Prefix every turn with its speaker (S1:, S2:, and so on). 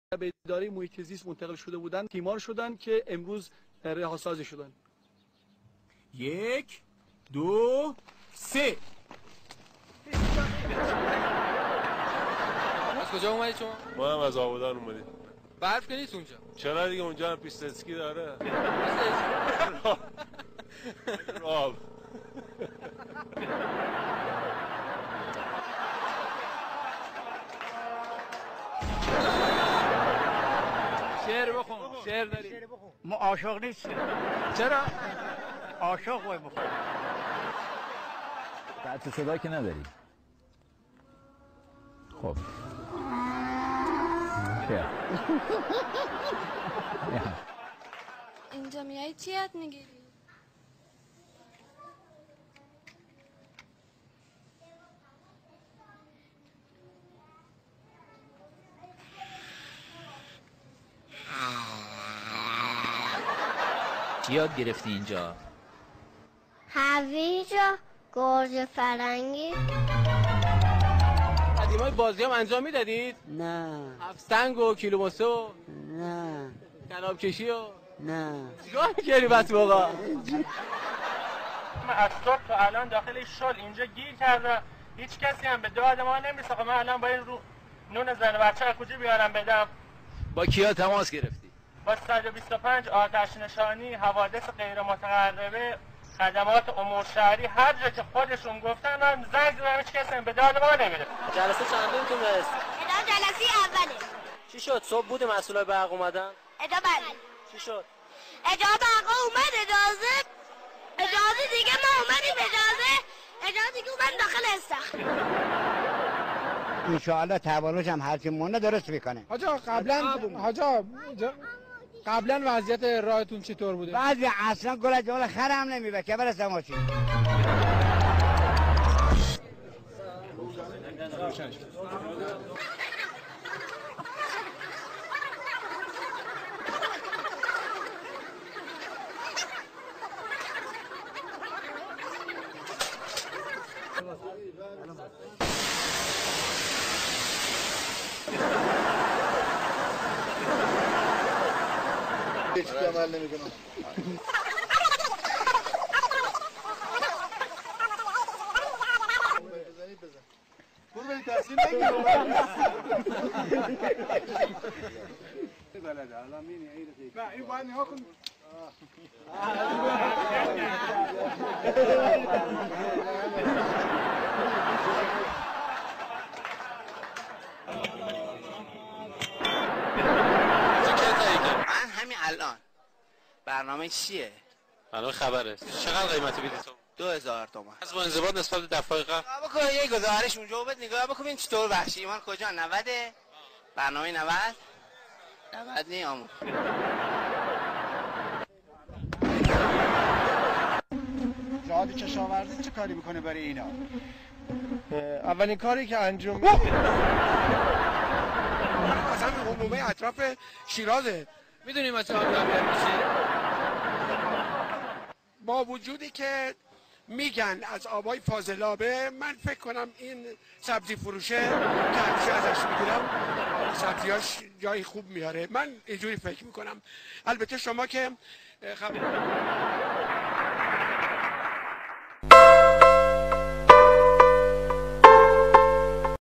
S1: به اداره محیط زیست منتقل شده بودن، تیمار شدن که امروز رهاسازی شدن.
S2: 1 2 3.
S3: از کجا اومدید شما؟
S4: ما هم از آبادان اومدیم.
S3: برف که نیست اونجا؟
S4: چرا دیگه اونجا هم پیست اسکی داره. آب.
S3: شعر بخون. شعر داری؟
S5: ما عاشق نیستیم.
S3: چرا؟
S5: عاشق باید بخون.
S6: قطع صدا که نداری. خب
S7: اینجا میایی چی یاد میگیری؟
S6: چی یاد گرفتی اینجا؟
S7: هویج و گرج فرنگی.
S3: قدیمای بازی هم انجام میدادید؟
S5: نه.
S3: هفت و کیلومتر و
S5: نه.
S3: کلاب کشی و
S5: نه.
S3: چیکار می‌کردی بس موقع؟
S8: من از صبح تا الان داخل شل اینجا گیر کردم، هیچ کسی هم به داد ما نمیرسه. خب من الان با این رو نون زن بچه از کجا بیارم بدم؟
S6: با کیا تماس گرفتی؟
S8: با 125 آتش نشانی، حوادث غیر متقربه، خدمات امور شهری، هر جا که خودشون گفتن من زنگ زدم، هیچ کسی هم به داد ما نمیره.
S3: جلسه چندمتون رسید؟
S7: ادا جلسه اوله.
S3: چی شد؟ صبح بود مسئولای برق اومدن؟
S7: ادا بله.
S8: چی شد؟
S7: اجازه برق اومد، اجازه دیگه ما اومدیم، اجازه دیگه اومد داخل استخر.
S5: انشاءالله تولوش هم هرچی مونده درست میکنه.
S1: قبلا وضعیت راهتون چطور بوده؟
S5: بعضی اصلا گل جوال خرم نمیبه که برسه ماشین.
S9: هیچ عمل نمیکنم. برو برید تحصیل نگیر. بلده الان مینی ایده. نه این باید نها کن.
S10: همین الان برنامه چیه؟
S3: الان خبره. چقدر قیمتی بدید تو؟
S10: 2000 تومان.
S3: از با انضباط نسبت به دفعه قبل.
S10: بکن یه گزارش اونجا بده نگاه بکن ببین چطور وحشی ایمان کجا 90 برنامه 90 نی آمون.
S9: جهاد کشاورزی چه کاری میکنه برای اینا؟
S1: اولین کاری که انجام میده
S9: اصلا عمومه اطراف شیرازه.
S3: میدونیم از چه آبیاری میشه؟
S9: با وجودی که میگن از آبای فاضلابه، من فکر کنم این سبزی فروشه که همیشه ازش میگیرم سبزیاش جای خوب میاره. من اینجوری فکر میکنم. البته شما که